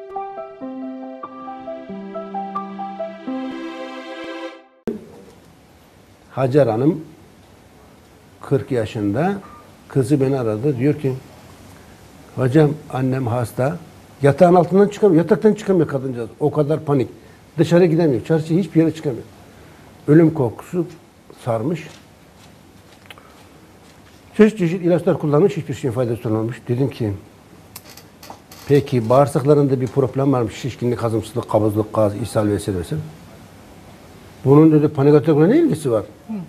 Hacer Hanım 40 yaşında, kızı beni aradı, diyor ki hocam annem hasta, yatağın altından çıkamıyor, yataktan çıkamıyor kadıncağız, o kadar panik, dışarı gidemiyor, çarşıya hiçbir yere çıkamıyor, ölüm korkusu sarmış, çeşit çeşit ilaçlar kullanmış, hiçbir şeyin faydası olmamış. Dedim ki peki bağırsaklarında bir problem varmış, şişkinlik, hazımsızlık, kabızlık, gaz, ishal vesaire vesaire. Bunun dedi panik atakla ne ilgisi var?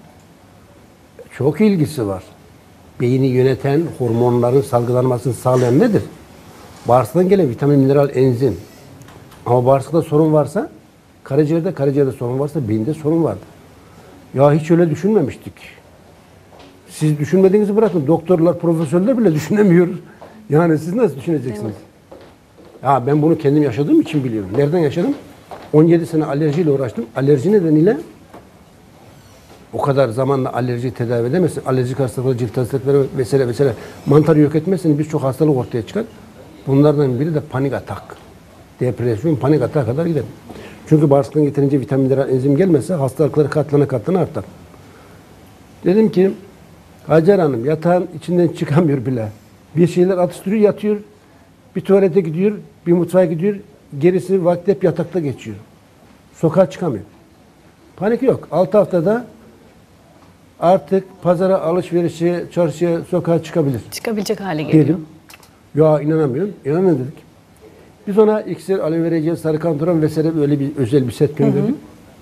Çok ilgisi var. Beyni yöneten hormonların salgılanmasını sağlayan nedir? Bağırsaktan gelen vitamin, mineral, enzim. Ama bağırsakta sorun varsa, karaciğerde sorun varsa beyinde sorun vardır. Ya hiç öyle düşünmemiştik. Siz düşünmediğinizi bırakın. Doktorlar, profesörler bile düşünemiyor. Yani siz nasıl düşüneceksiniz? Ya ben bunu kendim yaşadığım için biliyorum. Nereden yaşadım? 17 sene alerjiyle uğraştım. Alerji nedeniyle o kadar zamanla alerjiyi tedavi edemezsin. Alerjik hastalıkları, cilt hastalıkları vesaire vesaire. Mantarı yok etmezsin, birçok hastalık ortaya çıkar. Bunlardan biri de panik atak. Depresyon, panik atağa kadar gider. Çünkü bağırsaktan yeterince vitaminler, enzim gelmezse hastalıkları katlana artar. Dedim ki Hacer Hanım yatağın içinden çıkamıyor bile. Bir şeyler atıştırıyor, yatıyor. Bir tuvalete gidiyor, bir mutfağa gidiyor. Gerisi vakti hep yatakta geçiyor. Sokağa çıkamıyor. Panik yok. 6 haftada artık pazara, alışverişe, çarşıya, sokağa çıkabilir. Çıkabilecek hale geliyor. Dedim. Ya inanamıyorum. İnanın dedik. Biz ona iksir, aloe vera jel, sarı kantaron vesaire böyle bir özel bir set gönderdik.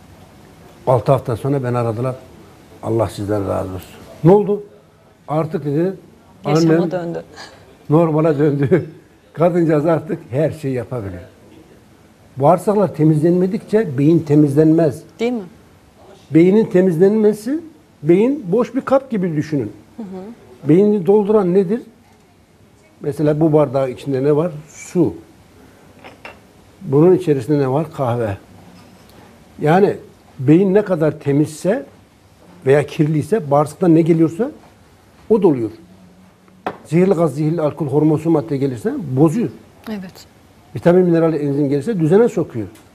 6 hafta sonra beni aradılar. Allah sizden razı olsun. Ne oldu? Artık dedi Yaşama annem döndü. normale döndü. Kadıncağız artık her şeyi yapabiliyor. Bağırsaklar temizlenmedikçe beyin temizlenmez. Değil mi? Beynin temizlenmesi, beyin boş bir kap gibi düşünün. Beyni dolduran nedir? Mesela bu bardağı içinde ne var? Su. Bunun içerisinde ne var? Kahve. Yani beyin ne kadar temizse veya kirliyse bağırsaktan ne geliyorsa o doluyor. Zehirli gaz, zehirli alkol, hormonsuz madde gelirse bozuyor. Evet. Vitamin, mineral, enzim gelirse düzene sokuyor.